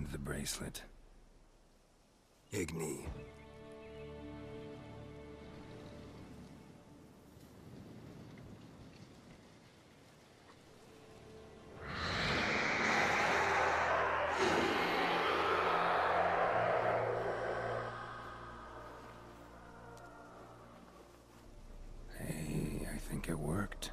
found the bracelet. Igni. Hey, I think it worked.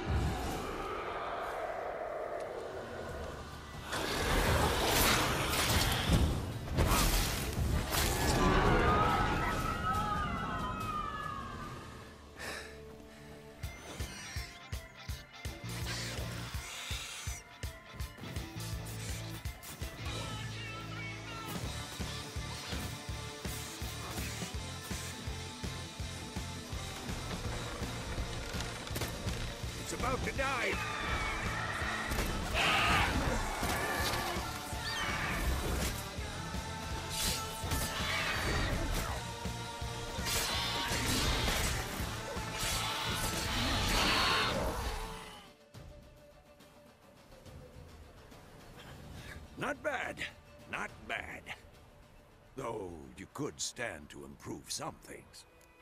It's about to die! Not bad. Not bad. Though you could stand to improve some things.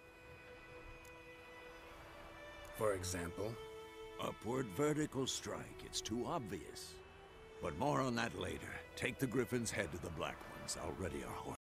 For example? Upward vertical strike. It's too obvious. But more on that later. Take the Griffin's head to the Black Ones. I'll ready our horses.